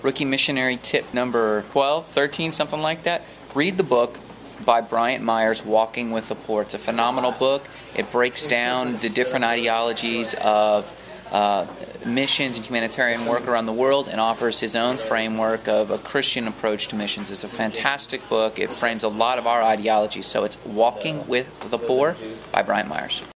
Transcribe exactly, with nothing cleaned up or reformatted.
Rookie Missionary tip number twelve, thirteen, something like that. Read the book by Bryant Myers, Walking with the Poor. It's a phenomenal book. It breaks down the different ideologies of uh, missions and humanitarian work around the world and offers his own framework of a Christian approach to missions. It's a fantastic book. It frames a lot of our ideologies. So it's Walking with the Poor by Bryant Myers.